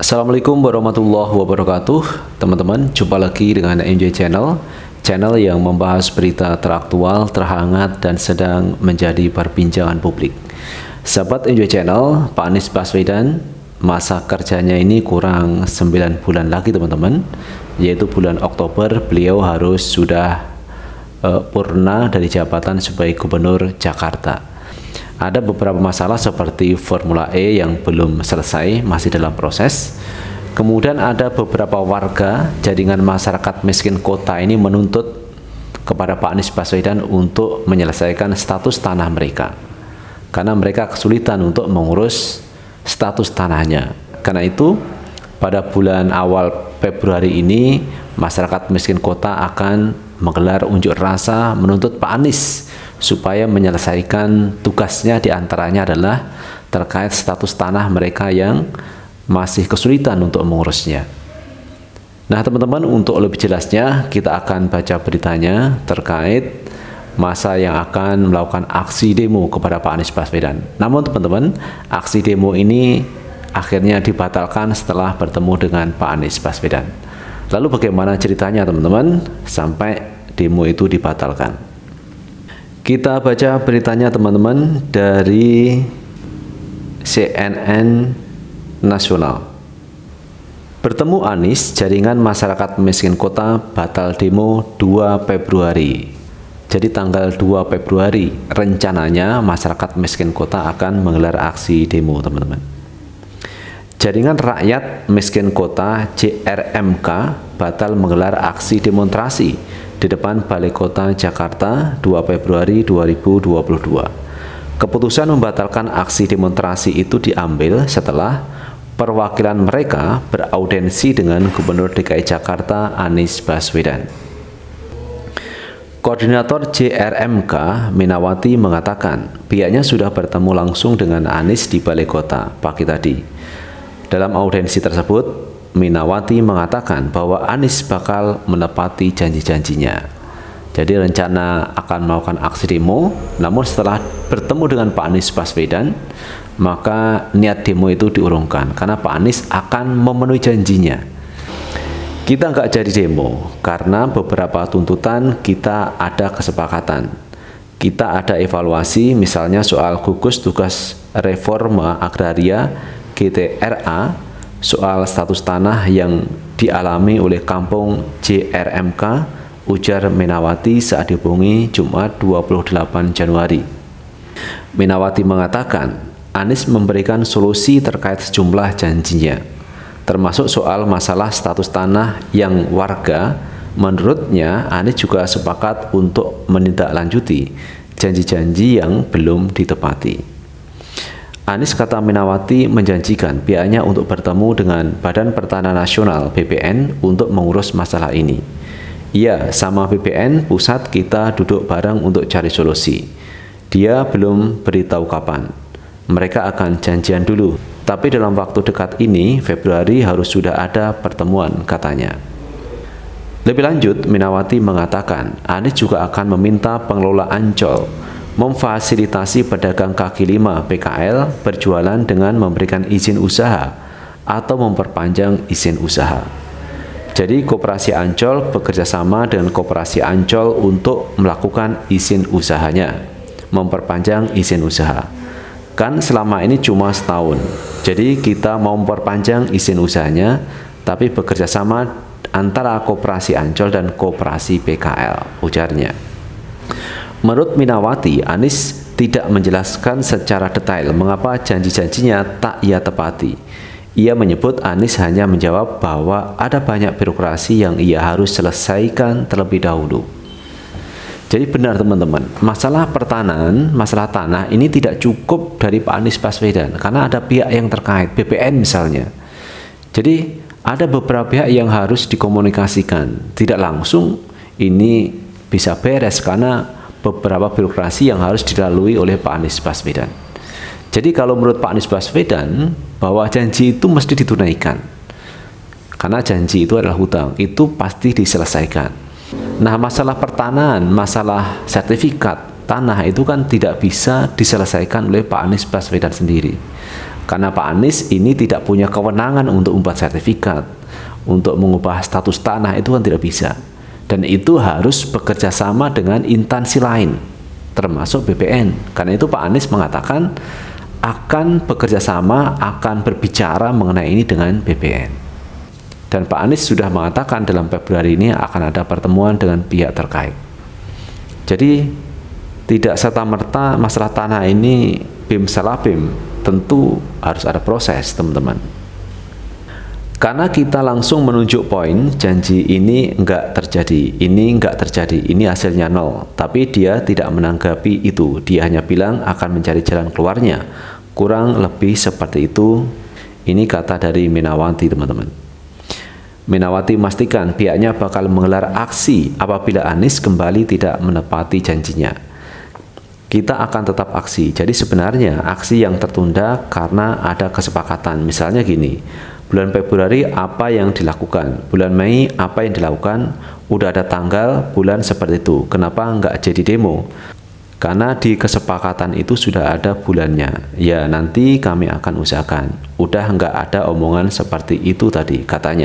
Assalamualaikum warahmatullahi wabarakatuh. Teman-teman, jumpa lagi dengan MJ Channel yang membahas berita teraktual, terhangat, dan sedang menjadi perbincangan publik. Sahabat MJ Channel, Pak Anies Baswedan, masa kerjanya ini kurang 9 bulan lagi teman-teman, yaitu bulan Oktober beliau harus sudah purna dari jabatan sebagai Gubernur Jakarta. Ada beberapa masalah seperti Formula E yang belum selesai, masih dalam proses. Kemudian ada beberapa warga jaringan masyarakat miskin kota ini menuntut kepada Pak Anies Baswedan untuk menyelesaikan status tanah mereka, karena mereka kesulitan untuk mengurus status tanahnya. Karena itu pada bulan awal Februari ini masyarakat miskin kota akan menggelar unjuk rasa menuntut Pak Anies supaya menyelesaikan tugasnya, diantaranya adalah terkait status tanah mereka yang masih kesulitan untuk mengurusnya. Nah teman-teman, untuk lebih jelasnya kita akan baca beritanya terkait masa yang akan melakukan aksi demo kepada Pak Anies Baswedan. Namun teman-teman, aksi demo ini akhirnya dibatalkan setelah bertemu dengan Pak Anies Baswedan. Lalu bagaimana ceritanya teman-teman sampai demo itu dibatalkan? Kita baca beritanya teman-teman dari CNN Nasional. Bertemu Anies, jaringan masyarakat miskin kota batal demo 2 Februari. Jadi tanggal 2 Februari rencananya masyarakat miskin kota akan menggelar aksi demo teman-teman. Jaringan rakyat miskin kota JRMK batal menggelar aksi demonstrasi di depan Balai Kota Jakarta 2 Februari 2022. Keputusan membatalkan aksi demonstrasi itu diambil setelah perwakilan mereka beraudensi dengan Gubernur DKI Jakarta Anies Baswedan. Koordinator JRMK Minawati mengatakan pihaknya sudah bertemu langsung dengan Anies di Balai Kota pagi tadi. Dalam audensi tersebut, Minawati mengatakan bahwa Anies bakal menepati janji-janjinya. Jadi rencana akan melakukan aksi demo, namun setelah bertemu dengan Pak Anies Baswedan, maka niat demo itu diurungkan karena Pak Anies akan memenuhi janjinya. Kita nggak jadi demo karena beberapa tuntutan kita ada kesepakatan. Kita ada evaluasi, misalnya soal gugus tugas reforma agraria GTRA, soal status tanah yang dialami oleh kampung JRMK, ujar Minawati saat dihubungi Jumat 28 Januari. Minawati mengatakan Anies memberikan solusi terkait sejumlah janjinya, termasuk soal masalah status tanah yang warga. Menurutnya Anies juga sepakat untuk menindaklanjuti janji-janji yang belum ditepati. Anies, kata Minawati, menjanjikan pihaknya untuk bertemu dengan Badan Pertanahan Nasional BPN untuk mengurus masalah ini. Iya, sama BPN pusat kita duduk bareng untuk cari solusi. Dia belum beritahu kapan. Mereka akan janjian dulu, tapi dalam waktu dekat ini, Februari harus sudah ada pertemuan, katanya. Lebih lanjut, Minawati mengatakan Anies juga akan meminta pengelola Ancol memfasilitasi pedagang kaki lima PKL berjualan dengan memberikan izin usaha atau memperpanjang izin usaha. Jadi Koperasi Ancol bekerjasama dengan Koperasi Ancol untuk melakukan izin usahanya, memperpanjang izin usaha. Kan selama ini cuma setahun, jadi kita mau memperpanjang izin usahanya, tapi bekerjasama antara Koperasi Ancol dan Koperasi PKL, ujarnya. Menurut Minawati, Anies tidak menjelaskan secara detail mengapa janji-janjinya tak ia tepati. Ia menyebut Anies hanya menjawab bahwa ada banyak birokrasi yang ia harus selesaikan terlebih dahulu. Jadi benar teman-teman, masalah pertanahan, masalah tanah ini tidak cukup dari Pak Anies Baswedan, karena ada pihak yang terkait, BPN misalnya. Jadi ada beberapa pihak yang harus dikomunikasikan. Tidak langsung ini bisa beres karena beberapa birokrasi yang harus dilalui oleh Pak Anies Baswedan. Jadi kalau menurut Pak Anies Baswedan, bahwa janji itu mesti ditunaikan. Karena janji itu adalah hutang, itu pasti diselesaikan. Nah, masalah pertanahan, masalah sertifikat tanah itu kan tidak bisa diselesaikan oleh Pak Anies Baswedan sendiri. Karena Pak Anies ini tidak punya kewenangan untuk membuat sertifikat, untuk mengubah status tanah itu kan tidak bisa. Dan itu harus bekerja sama dengan instansi lain, termasuk BPN. Karena itu Pak Anies mengatakan akan bekerja sama, akan berbicara mengenai ini dengan BPN. Dan Pak Anies sudah mengatakan dalam Februari ini akan ada pertemuan dengan pihak terkait. Jadi tidak serta-merta masalah tanah ini BIM salah BIM, tentu harus ada proses teman-teman. Karena kita langsung menunjuk poin, janji ini enggak terjadi, ini enggak terjadi, ini hasilnya nol. Tapi dia tidak menanggapi itu, dia hanya bilang akan mencari jalan keluarnya. Kurang lebih seperti itu, ini kata dari Minawati teman-teman. Minawati memastikan pihaknya bakal menggelar aksi apabila Anies kembali tidak menepati janjinya. Kita akan tetap aksi, jadi sebenarnya aksi yang tertunda karena ada kesepakatan. Misalnya gini, bulan Februari apa yang dilakukan, bulan Mei apa yang dilakukan, udah ada tanggal, bulan seperti itu. Kenapa nggak jadi demo? Karena di kesepakatan itu sudah ada bulannya. Ya nanti kami akan usahakan. Udah nggak ada omongan seperti itu tadi katanya.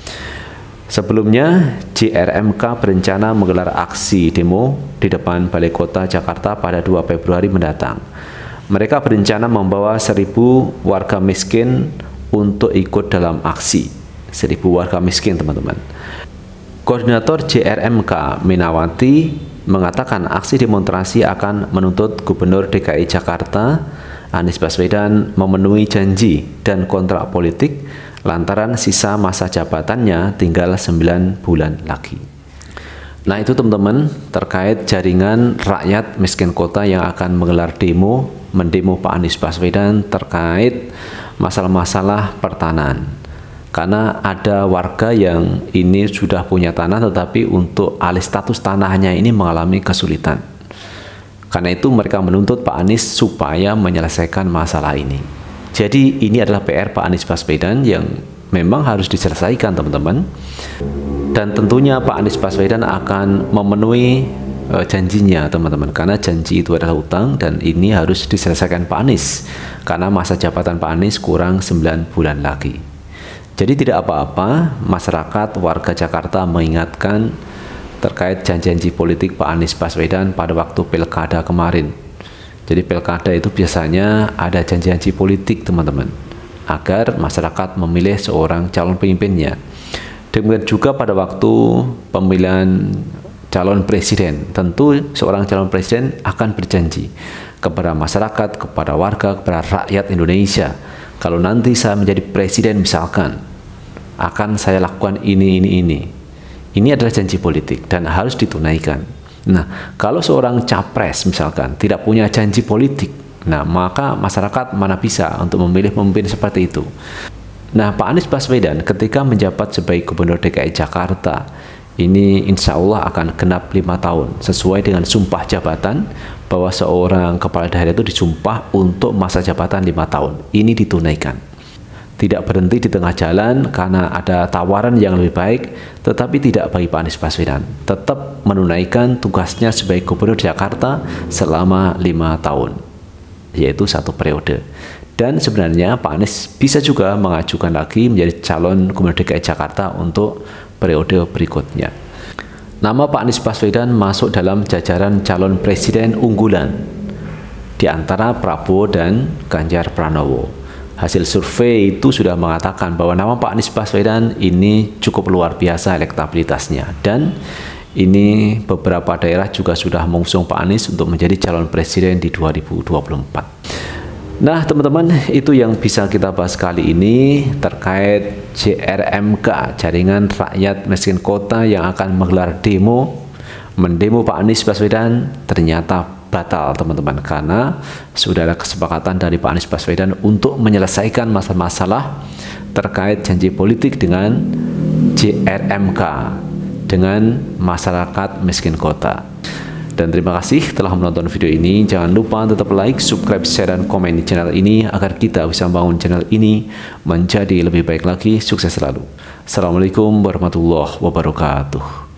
Sebelumnya JRMK berencana menggelar aksi demo di depan Balai Kota Jakarta pada 2 Februari mendatang. Mereka berencana membawa 1.000 warga miskin untuk ikut dalam aksi. 1.000 warga miskin teman-teman. Koordinator JRMK Minawati mengatakan aksi demonstrasi akan menuntut Gubernur DKI Jakarta Anies Baswedan memenuhi janji dan kontrak politik lantaran sisa masa jabatannya tinggal 9 bulan lagi. Nah itu teman-teman terkait jaringan rakyat miskin kota yang akan menggelar demo, mendemo Pak Anies Baswedan terkait masalah-masalah pertanahan. Karena ada warga yang ini sudah punya tanah tetapi untuk alih status tanahnya ini mengalami kesulitan. Karena itu mereka menuntut Pak Anies supaya menyelesaikan masalah ini. Jadi ini adalah PR Pak Anies Baswedan yang memang harus diselesaikan teman-teman. Dan tentunya Pak Anies Baswedan akan memenuhi janjinya teman-teman. Karena janji itu adalah utang dan ini harus diselesaikan Pak Anies. Karena masa jabatan Pak Anies kurang 9 bulan lagi. Jadi tidak apa-apa, masyarakat warga Jakarta mengingatkan terkait janji-janji politik Pak Anies Baswedan pada waktu pilkada kemarin. Jadi pilkada itu biasanya ada janji-janji politik teman-teman, agar masyarakat memilih seorang calon pemimpinnya. Demikian juga pada waktu pemilihan calon presiden, tentu seorang calon presiden akan berjanji kepada masyarakat, kepada warga, kepada rakyat Indonesia. Kalau nanti saya menjadi presiden misalkan, akan saya lakukan ini. Ini adalah janji politik dan harus ditunaikan. Nah, kalau seorang capres misalkan tidak punya janji politik, nah maka masyarakat mana bisa untuk memilih pemimpin seperti itu. Nah, Pak Anies Baswedan ketika menjabat sebagai Gubernur DKI Jakarta, ini insya Allah akan genap 5 tahun sesuai dengan sumpah jabatan bahwa seorang kepala daerah itu disumpah untuk masa jabatan 5 tahun. Ini ditunaikan. Tidak berhenti di tengah jalan karena ada tawaran yang lebih baik, tetapi tidak bagi Pak Anies Baswedan. Tetap menunaikan tugasnya sebagai Gubernur Jakarta selama 5 tahun, yaitu 1 periode. Dan sebenarnya Pak Anies bisa juga mengajukan lagi menjadi calon Gubernur DKI Jakarta untuk periode berikutnya. Nama Pak Anies Baswedan masuk dalam jajaran calon presiden unggulan di antara Prabowo dan Ganjar Pranowo. Hasil survei itu sudah mengatakan bahwa nama Pak Anies Baswedan ini cukup luar biasa elektabilitasnya. Dan ini beberapa daerah juga sudah mengusung Pak Anies untuk menjadi calon presiden di 2024. Nah teman-teman, itu yang bisa kita bahas kali ini terkait JRMK, Jaringan Rakyat Miskin Kota yang akan menggelar demo, mendemo Pak Anies Baswedan ternyata batal teman-teman, karena sudah ada kesepakatan dari Pak Anies Baswedan untuk menyelesaikan masalah-masalah terkait janji politik dengan JRMK, dengan masyarakat miskin kota. Dan terima kasih telah menonton video ini. Jangan lupa tetap like, subscribe, share, dan komen di channel ini agar kita bisa membangun channel ini menjadi lebih baik lagi. Sukses selalu. Assalamualaikum warahmatullahi wabarakatuh.